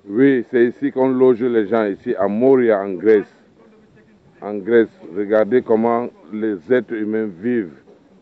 Oui, c'est ici qu'on loge les gens, ici à Moria, en Grèce. En Grèce, regardez comment les êtres humains vivent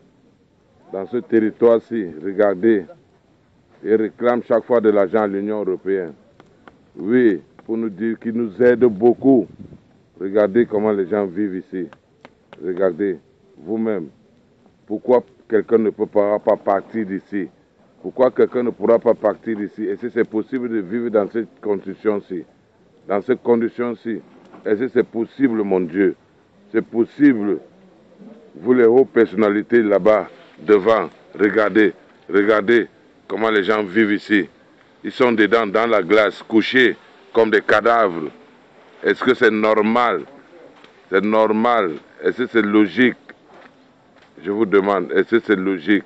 dans ce territoire-ci. Regardez. Ils réclament chaque fois de l'argent à l'Union européenne. Oui, pour nous dire qu'ils nous aident beaucoup. Regardez comment les gens vivent ici. Regardez, vous-même. Pourquoi quelqu'un ne pourra pas partir d'ici? Pourquoi quelqu'un ne pourra pas partir d'ici? Est-ce que c'est possible de vivre dans cette condition-ci? Dans ces conditions-ci, est-ce que c'est possible, mon Dieu? C'est possible. Vous les hautes personnalités là-bas, devant, regardez, regardez comment les gens vivent ici. Ils sont dedans, dans la glace, couchés comme des cadavres. Est-ce que c'est normal? C'est normal. Est-ce que c'est logique? Je vous demande, est-ce que c'est logique?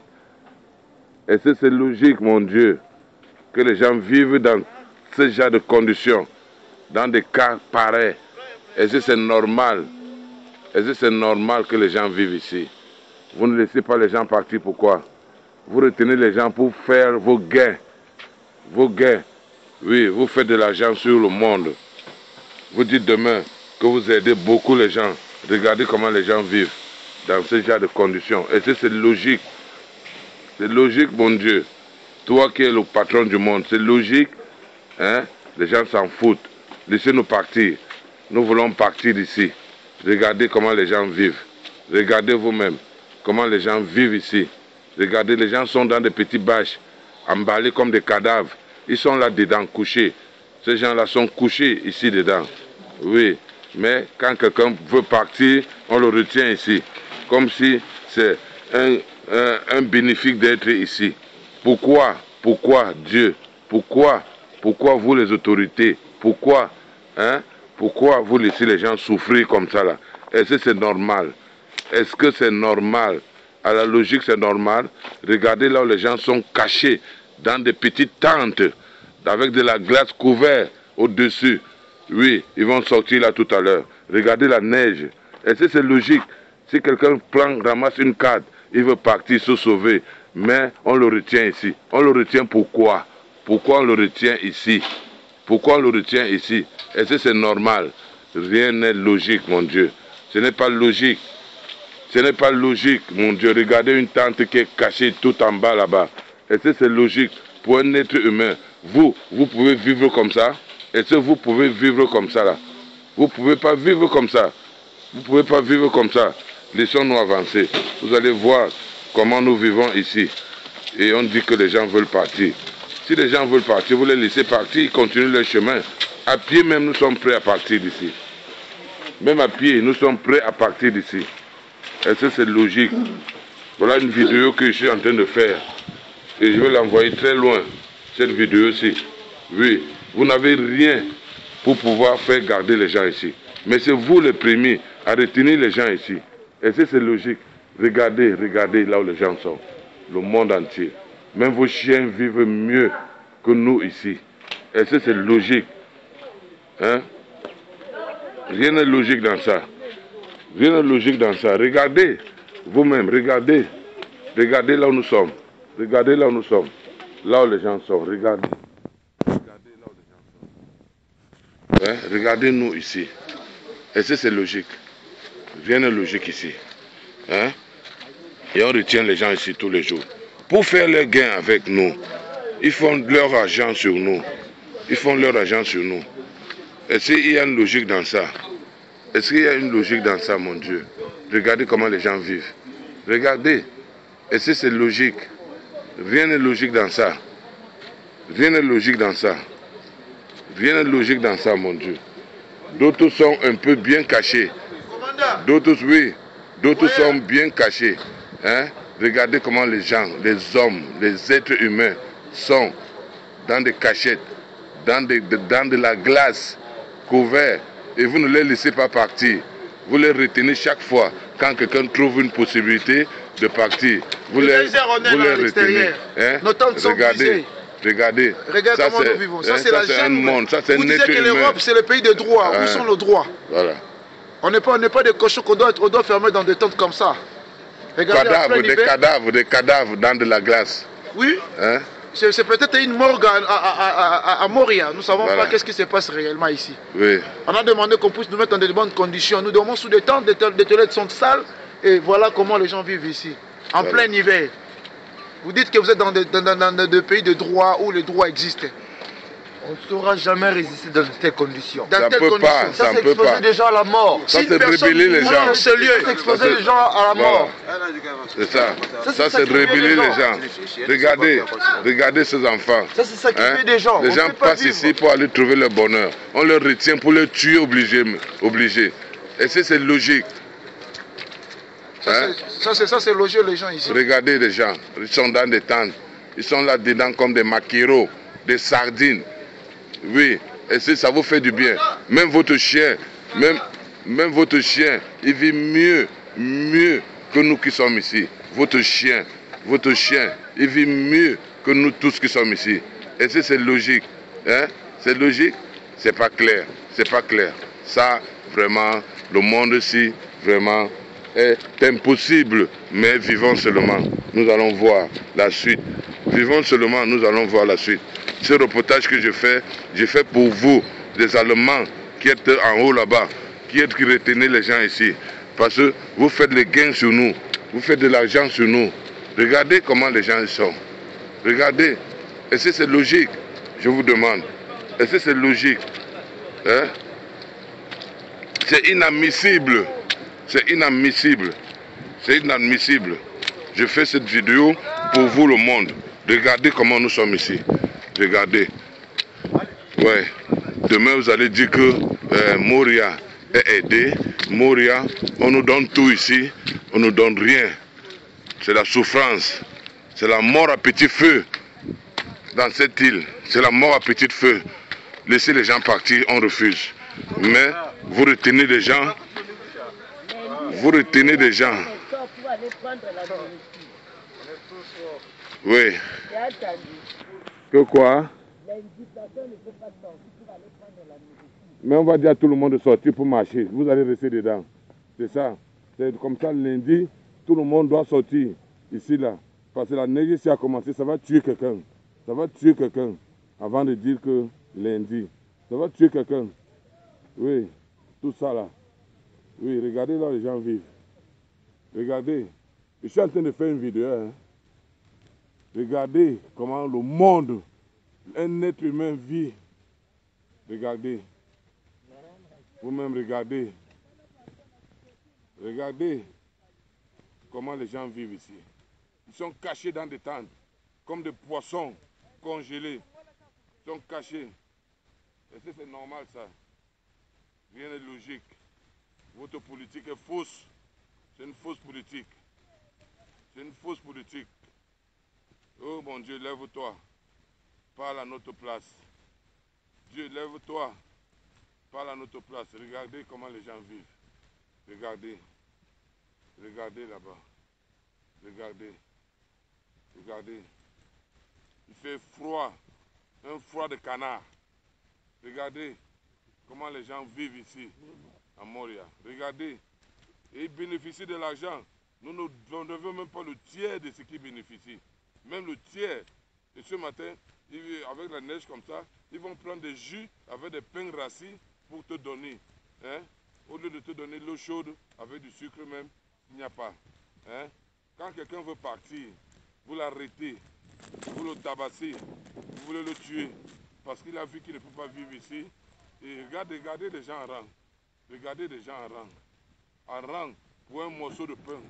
Est-ce que c'est logique, mon Dieu, que les gens vivent dans ce genre de conditions, dans des cas pareils? Est-ce que c'est normal? Est-ce que c'est normal que les gens vivent ici? Vous ne laissez pas les gens partir, pourquoi? Vous retenez les gens pour faire vos gains. Vos gains. Oui, vous faites de l'argent sur le monde. Vous dites demain que vous aidez beaucoup les gens. Regardez comment les gens vivent dans ce genre de conditions. Est-ce que c'est logique? C'est logique, mon Dieu. Toi qui es le patron du monde, c'est logique. Hein? Les gens s'en foutent. Laissez-nous partir. Nous voulons partir d'ici. Regardez comment les gens vivent. Regardez vous-même comment les gens vivent ici. Regardez, les gens sont dans des petits bâches, emballés comme des cadavres. Ils sont là-dedans, couchés. Ces gens-là sont couchés ici dedans. Oui, mais quand quelqu'un veut partir, on le retient ici. Comme si c'est un bénéfice d'être ici. Pourquoi? Pourquoi Dieu? Pourquoi? Pourquoi vous les autorités? Pourquoi? Hein? Pourquoi vous laissez les gens souffrir comme ça là? Est-ce que c'est normal? Est-ce que c'est normal? À la logique, c'est normal. Regardez là où les gens sont cachés dans des petites tentes avec de la glace couverte au-dessus. Oui, ils vont sortir là tout à l'heure. Regardez la neige. Est-ce que c'est logique? Si quelqu'un ramasse une carte, il veut partir se sauver, mais on le retient ici. On le retient pourquoi? Pourquoi on le retient ici? Pourquoi on le retient ici? Est-ce que c'est normal? Rien n'est logique, mon Dieu. Ce n'est pas logique. Ce n'est pas logique, mon Dieu. Regardez une tente qui est cachée tout en bas là-bas. Est-ce que c'est logique pour un être humain? Vous pouvez vivre comme ça? Est-ce que vous pouvez vivre comme ça là? Vous ne pouvez pas vivre comme ça. Vous ne pouvez pas vivre comme ça. Laissons-nous avancer. Vous allez voir comment nous vivons ici. Et on dit que les gens veulent partir. Si les gens veulent partir, vous les laissez partir, ils continuent leur chemin. À pied même, nous sommes prêts à partir d'ici. Même à pied, nous sommes prêts à partir d'ici. Est-ce que c'est logique? Voilà une vidéo que je suis en train de faire. Et je vais l'envoyer très loin, cette vidéo-ci. Oui, vous n'avez rien pour pouvoir faire garder les gens ici. Mais c'est vous les premiers à retenir les gens ici. Est-ce que c'est logique? Regardez, regardez là où les gens sont. Le monde entier. Même vos chiens vivent mieux que nous ici. Est-ce que c'est logique? Hein? Rien n'est logique dans ça. Rien n'est logique dans ça. Regardez, vous-même, regardez. Regardez là où nous sommes. Regardez là où nous sommes. Là où les gens sont. Regardez. Regardez là où les gens sont. Hein? Regardez-nous ici. Est-ce que c'est logique? Rien n'est logique ici. Hein? Et on retient les gens ici tous les jours. Pour faire leur gain avec nous, ils font leur argent sur nous. Ils font leur argent sur nous. Est-ce qu'il y a une logique dans ça? Est-ce qu'il y a une logique dans ça, mon Dieu? Regardez comment les gens vivent. Regardez. Est-ce que c'est logique? Rien n'est logique dans ça. Rien n'est logique dans ça. Rien n'est logique dans ça, mon Dieu. D'autres sont un peu bien cachés. D'autres, oui. D'autres sont bien cachés. Hein? Regardez comment les gens, les hommes, les êtres humains sont dans des cachettes, dans de la glace, couverts. Et vous ne les laissez pas partir. Vous les retenez chaque fois. Quand quelqu'un trouve une possibilité de partir, vous les retenez. Hein? Regardez. Regardez. Regarde ça, comment nous vivons. Ça, hein, c'est un monde. Ça, c'est un être que humain. l'Europe, c'est le pays de droit. Où sont nos droits? Voilà. On n'est pas des cochons qu'on doit fermer dans des tentes comme ça. Regardez, des cadavres dans de la glace. Oui. Hein? c'est peut-être une morgue à Moria. Nous ne savons pas qu'est-ce qui se passe réellement ici. Oui. On a demandé qu'on puisse nous mettre dans de bonnes conditions. Nous dormons sous des tentes, des toilettes sont sales. Et voilà comment les gens vivent ici, en plein hiver. Vous dites que vous êtes dans des pays de droit où le droit existe. On ne saura jamais résister dans telles conditions. Ça ne peut pas. Ça, c'est exposer des gens à la mort. Ça, c'est rébeller les gens. C'est exposer les gens à la mort. C'est ça. Ça, c'est rébeller les gens. Regardez ces enfants. Ça, c'est ça qui fait des gens. Les gens passent ici pour aller trouver le bonheur. On les retient pour les tuer obligés. Et c'est logique. Ça, c'est loger les gens ici. Regardez les gens. Ils sont dans des tentes. Ils sont là-dedans comme des maquereaux, des sardines. Oui, et ça vous fait du bien. Même votre chien, même votre chien, il vit mieux que nous qui sommes ici. Votre chien, il vit mieux que nous tous qui sommes ici. Et c'est logique. Hein? C'est logique? C'est pas clair. C'est pas clair. Ça, vraiment, le monde ici, vraiment, est impossible. Mais vivons seulement. Nous allons voir la suite. Vivons seulement, nous allons voir la suite. Ce reportage que je fais pour vous, les Allemands qui êtes en haut là-bas, qui retenez les gens ici. Parce que vous faites les gains sur nous, vous faites de l'argent sur nous. Regardez comment les gens sont. Regardez. Est-ce que c'est logique? Je vous demande. Est-ce que c'est logique? Hein? C'est inadmissible. C'est inadmissible. C'est inadmissible. Je fais cette vidéo pour vous, le monde. Regardez comment nous sommes ici. Regardez. Ouais. Demain, vous allez dire que Moria est aidé. Moria, on nous donne tout ici. On ne nous donne rien. C'est la souffrance. C'est la mort à petit feu dans cette île. C'est la mort à petit feu. Laissez les gens partir, on refuse. Mais vous retenez les gens. Vous retenez des gens. Oui. Que quoi? Mais on va dire à tout le monde de sortir pour marcher. Vous allez rester dedans. C'est ça. C'est comme ça lundi, tout le monde doit sortir ici là. Parce que la neige ici a commencé, ça va tuer quelqu'un. Ça va tuer quelqu'un avant de dire que lundi. Ça va tuer quelqu'un. Oui, tout ça là. Oui, regardez là les gens vivent. Regardez. Je suis en train de faire une vidéo. Hein. Regardez comment le monde, un être humain vit. Regardez. Vous-même regardez. Regardez comment les gens vivent ici. Ils sont cachés dans des tentes, comme des poissons congelés. Ils sont cachés. Est-ce que c'est normal ça? Rien n'est logique. Votre politique est fausse. C'est une fausse politique. C'est une fausse politique. Oh mon Dieu, lève-toi. Parle à notre place. Dieu, lève-toi. Parle à notre place. Regardez comment les gens vivent. Regardez. Regardez là-bas. Regardez. Regardez. Il fait froid. Un froid de canard. Regardez comment les gens vivent ici, à Moria. Regardez. Et ils bénéficient de l'argent. Nous ne devons même pas le tiers de ce qu'ils bénéficient. Même le tiers. Et ce matin, avec la neige comme ça, ils vont prendre des jus avec des pains rassis pour te donner. Hein? Au lieu de te donner l'eau chaude avec du sucre même, il n'y a pas. Hein? Quand quelqu'un veut partir, vous l'arrêtez, vous le tabassez, vous voulez le tuer, parce qu'il a vu qu'il ne peut pas vivre ici. Et regardez les gens en rang. Regardez les gens en rang. En rang pour un morceau de pain.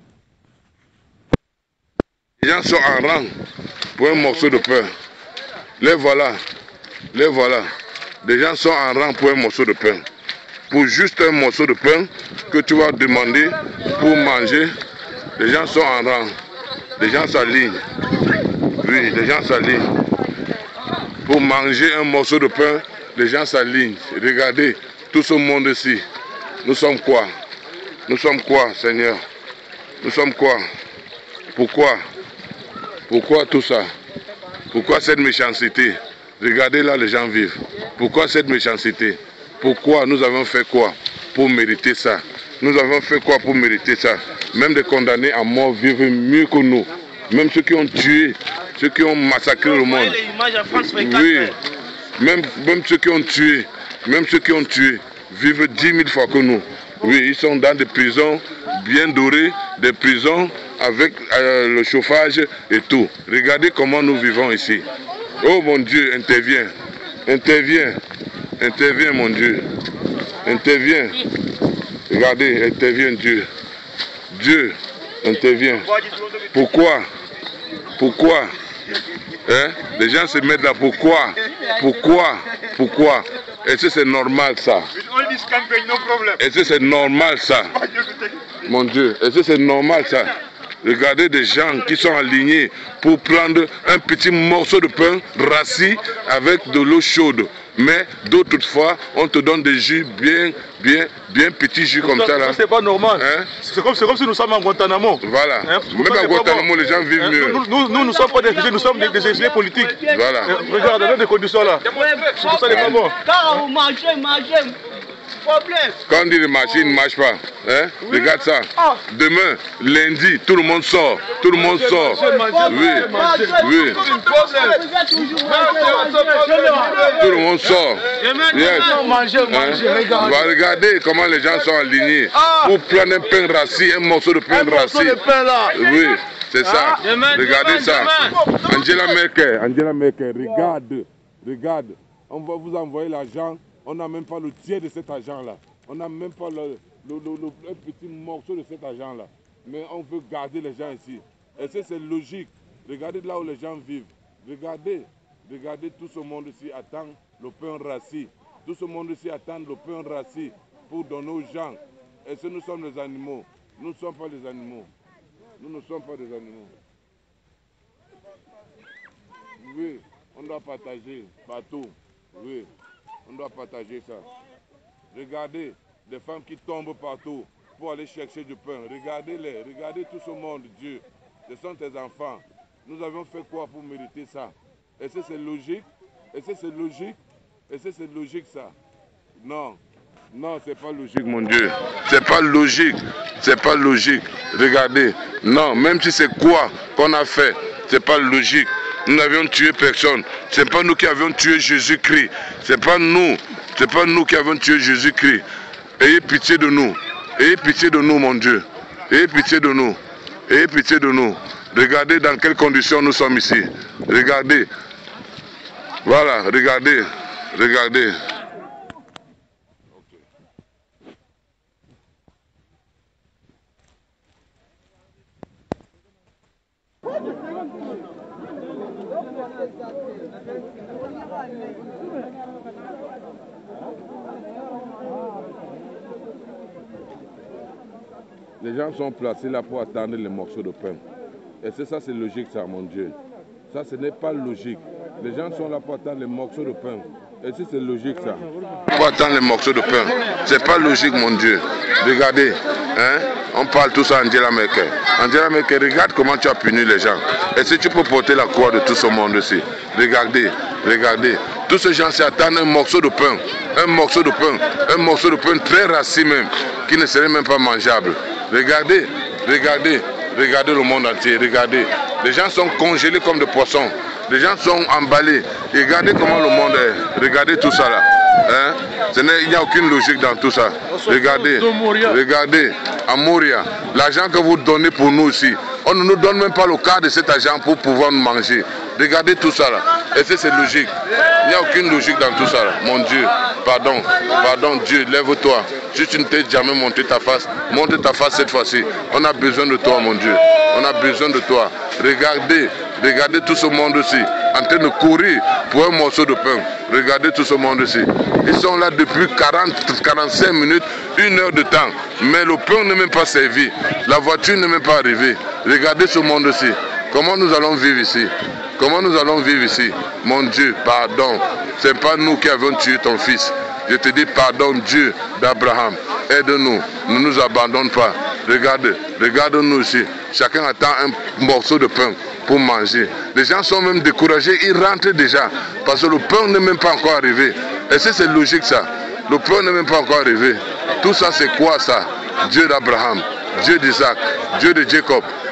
Les gens sont en rang pour un morceau de pain. Les voilà. Les voilà. Les gens sont en rang pour un morceau de pain. Pour juste un morceau de pain que tu vas demander pour manger, les gens sont en rang. Les gens s'alignent. Oui, les gens s'alignent. Pour manger un morceau de pain, les gens s'alignent. Regardez, tout ce monde ici. Nous sommes quoi? Nous sommes quoi, Seigneur? Nous sommes quoi? Pourquoi? Pourquoi tout ça? Pourquoi cette méchanceté? Regardez là, les gens vivent. Pourquoi cette méchanceté? Pourquoi? Nous avons fait quoi pour mériter ça? Nous avons fait quoi pour mériter ça? Même des condamnés à mort vivent mieux que nous. même ceux qui ont tué, ceux qui ont massacré le monde. Oui, même ceux qui ont tué, vivent 10 000 fois que nous. Oui, ils sont dans des prisons bien dorées, des prisons avec le chauffage et tout. Regardez comment nous vivons ici. Oh mon Dieu, interviens, interviens, interviens mon Dieu, interviens. Regardez, interviens Dieu. Dieu, interviens. Pourquoi? Pourquoi? Hein? Les gens se mettent là, pourquoi? Pourquoi? Pourquoi? Est-ce que c'est normal ça? Est-ce que c'est normal ça? Mon Dieu, est-ce que c'est normal ça? Regardez des gens qui sont alignés pour prendre un petit morceau de pain rassis avec de l'eau chaude. Mais d'autres fois, on te donne des jus bien petits jus comme ça là. C'est pas normal. Hein? C'est comme si nous sommes en Guantanamo. Voilà. Hein? Même à Guantanamo, les gens vivent mieux. Nous ne sommes pas des réfugiés, nous sommes des exilés politiques. Voilà. Regarde, dans des conditions là. C'est ça les pas bon. Quand on dit le marché, il ne marche pas. Hein? Oui. Regarde ça. Demain, lundi, tout le monde sort. Tout le monde sort. Oui. Oui. Tout le monde sort. Yes. Hein? On va regarder comment les gens sont alignés. Pour prendre un pain rassis, un morceau de pain rassis. Oui. C'est ça. Regardez ça. Angela Merkel, regarde. On va vous envoyer l'argent. On n'a même pas le tiers de cet argent-là. On n'a même pas un petit morceau de cet argent-là. Mais on veut garder les gens ici. Et c'est logique. Regardez là où les gens vivent. Regardez tout ce monde ici attend le pain rassis. Tout ce monde ici attend le pain rassis pour donner aux gens. Et si nous sommes les animaux, nous ne sommes pas les animaux. Nous ne sommes pas des animaux. Oui, on doit partager partout. Oui. On doit partager ça. Regardez des femmes qui tombent partout pour aller chercher du pain. Regardez-les, regardez tout ce monde, Dieu. Ce sont tes enfants. Nous avons fait quoi pour mériter ça? Est-ce que c'est logique? Est-ce que c'est logique? Est-ce que c'est logique ça? Non. Non, c'est pas logique, mon Dieu. C'est pas logique. C'est pas logique. Regardez. Non, même si c'est quoi qu'on a fait, c'est pas logique. Nous n'avions tué personne. Ce n'est pas nous qui avions tué Jésus-Christ. Ce n'est pas nous. C'est pas nous qui avons tué Jésus-Christ. Ayez pitié de nous. Ayez pitié de nous, mon Dieu. Ayez pitié de nous. Ayez pitié de nous. Regardez dans quelles conditions nous sommes ici. Regardez. Voilà, regardez. Regardez. Les gens sont placés là pour attendre les morceaux de pain. Et c'est ça, c'est logique ça, mon Dieu. Ça, ce n'est pas logique. Les gens sont là pour attendre les morceaux de pain. Et si c'est logique ça. Pour attendre les morceaux de pain. C'est pas logique, mon Dieu. Regardez, hein? On parle tous à Angela Merkel. Angela Merkel, regarde comment tu as puni les gens. Et si tu peux porter la croix de tout ce monde ici. Regardez, regardez. Tous ces gens s'attendent un morceau de pain. Un morceau de pain. Un morceau de pain très rassis même. Qui ne serait même pas mangeable. Regardez, regardez, regardez le monde entier, regardez. Les gens sont congelés comme des poissons. Les gens sont emballés. Regardez comment le monde est. Regardez tout ça là. Hein? Il n'y a aucune logique dans tout ça. Regardez, regardez, à Moria, l'argent que vous donnez pour nous ici, on ne nous donne même pas le quart de cet argent pour pouvoir nous manger. Regardez tout ça là. Et c'est logique. Il n'y a aucune logique dans tout ça là. Mon Dieu, pardon, pardon Dieu, lève-toi. Si tu ne t'es jamais monté ta face, monte ta face cette fois-ci. On a besoin de toi, mon Dieu. On a besoin de toi. Regardez, regardez tout ce monde-ci en train de courir pour un morceau de pain. Regardez tout ce monde-ci. Ils sont là depuis 45 minutes, 1 heure de temps. Mais le pain n'est même pas servi. La voiture n'est même pas arrivée. Regardez ce monde-ci. Comment nous allons vivre ici? Comment nous allons vivre ici? Mon Dieu, pardon. Ce n'est pas nous qui avons tué ton fils. Je te dis pardon, Dieu d'Abraham. Aide-nous. Ne nous abandonne pas. Regarde, regarde-nous ici. Chacun attend un morceau de pain pour manger. Les gens sont même découragés. Ils rentrent déjà. Parce que le pain n'est même pas encore arrivé. Et c'est logique ça. Le pain n'est même pas encore arrivé. Tout ça c'est quoi ça? Dieu d'Abraham, Dieu d'Isaac, Dieu de Jacob.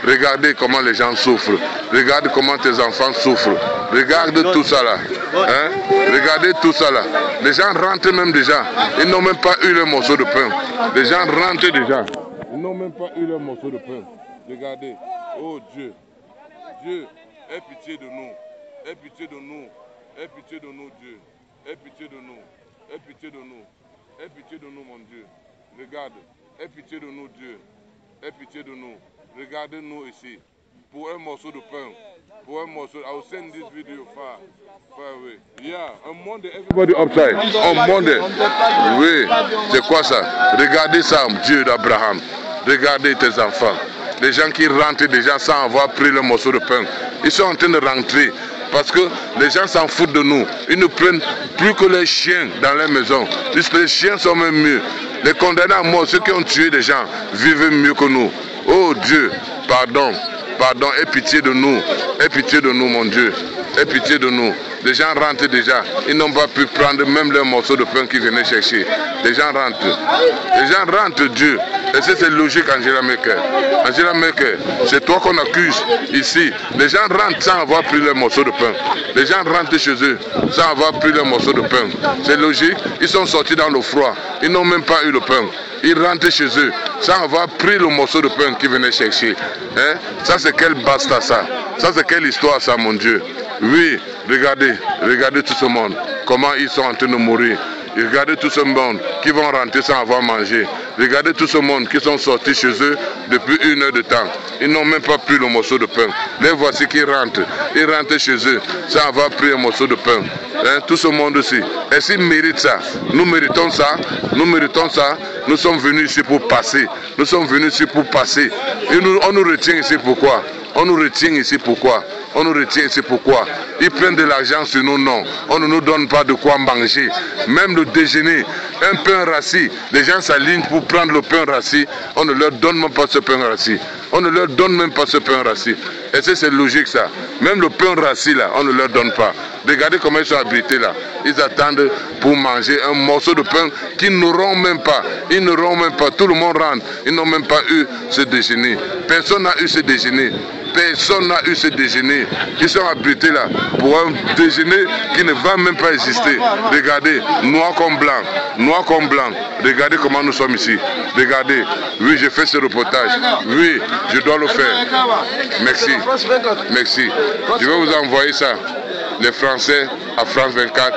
Regardez comment les gens souffrent. Regarde comment tes enfants souffrent. Regarde tout ça là. Hein? Regardez tout ça là. Les gens rentrent même déjà. Ils n'ont même pas eu le morceau de pain. Les gens rentrent déjà. Ils n'ont même pas eu le morceau de pain. Regardez. Oh Dieu. Dieu, aie pitié de nous. Aie pitié de nous. Aie pitié de nous, Dieu. Aie pitié de nous. Aie pitié de nous. Aie pitié de nous, mon Dieu. Regarde. Aie pitié de nous, Dieu. Aie pitié de nous. Regardez-nous ici. Pour un morceau de pain. Pour un morceau. I will send this video far away. Yeah, un monde. Everybody upside. Un monde. Oui. C'est quoi ça? Regardez ça, Dieu d'Abraham. Regardez tes enfants. Les gens qui rentrent déjà sans avoir pris le morceau de pain. Ils sont en train de rentrer. Parce que les gens s'en foutent de nous. Ils ne prennent plus que les chiens dans les maisons. Les chiens sont même mieux. Les condamnés à mort, ceux qui ont tué des gens, vivent mieux que nous. Oh Dieu, pardon, pardon, aie pitié de nous. Aie pitié de nous, mon Dieu. Aie pitié de nous. Les gens rentrent déjà. Ils n'ont pas pu prendre même leur morceau de pain qu'ils venaient chercher. Les gens rentrent. Les gens rentrent, Dieu. Et c'est logique, Angela Merkel. Angela Merkel, c'est toi qu'on accuse ici. Les gens rentrent sans avoir pris leur morceau de pain. Les gens rentrent chez eux sans avoir pris leur morceau de pain. C'est logique. Ils sont sortis dans le froid. Ils n'ont même pas eu le pain. Ils rentrent chez eux sans avoir pris le morceau de pain qu'ils venaient chercher. Hein? Ça, c'est quel basta ça? Ça, c'est quelle histoire ça, mon Dieu? Oui, regardez, regardez tout ce monde. Comment ils sont en train de mourir. Et regardez tout ce monde qui vont rentrer sans avoir mangé. Regardez tout ce monde qui sont sortis chez eux depuis 1 heure de temps. Ils n'ont même pas pris le morceau de pain. Les voici qui rentrent. Ils rentrent chez eux sans avoir pris un morceau de pain. Hein, tout ce monde-ci. Est-ce qu'ils méritent ça? Nous méritons ça. Nous méritons ça. Nous sommes venus ici pour passer. Nous sommes venus ici pour passer. Et on nous retient ici pourquoi? On nous retient ici pourquoi? On nous retient ici pourquoi? Ils prennent de l'argent sur nos noms. On ne nous donne pas de quoi manger. Même le déjeuner, un pain rassis. Les gens s'alignent pour prendre le pain rassis. On ne leur donne même pas ce pain rassis. On ne leur donne même pas ce pain rassis. Et c'est logique ça. Même le pain rassis là, on ne leur donne pas. Regardez comment ils sont habités là. Ils attendent pour manger un morceau de pain qu'ils n'auront même pas. Ils n'auront même pas. Tout le monde rentre. Ils n'ont même pas eu ce déjeuner. Personne n'a eu ce déjeuner. Personne n'a eu ce déjeuner. Ils sont habités là pour un déjeuner qui ne va même pas exister. Regardez, noir comme blanc. Noir comme blanc. Regardez comment nous sommes ici. Regardez. Oui, j'ai fait ce reportage. Oui, je dois le faire. Merci. Merci. Je vais vous envoyer ça. Les Français à France 24.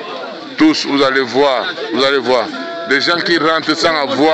Tous, vous allez voir. Vous allez voir. Des gens qui rentrent sans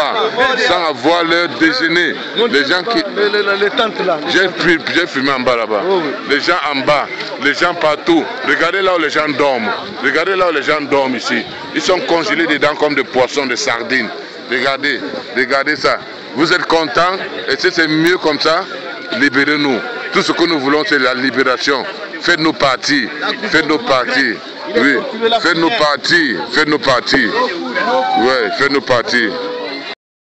avoir leur déjeuner. Les gens qui... Les tentes là. J'ai filmé en bas là-bas. Les gens en bas, les gens partout. Regardez là où les gens dorment. Regardez là où les gens dorment ici. Ils sont congelés dedans comme des poissons, des sardines. Regardez, regardez ça. Vous êtes contents? Et si c'est mieux comme ça, libérez-nous. Tout ce que nous voulons, c'est la libération. Faites-nous partir. Faites-nous partir. Oui, faites-nous partir. Faites-nous partir. Ouais, faites-nous partir.